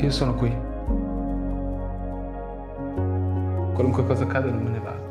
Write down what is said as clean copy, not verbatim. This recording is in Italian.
che io sono qui. Qualunque cosa accada non me ne vado.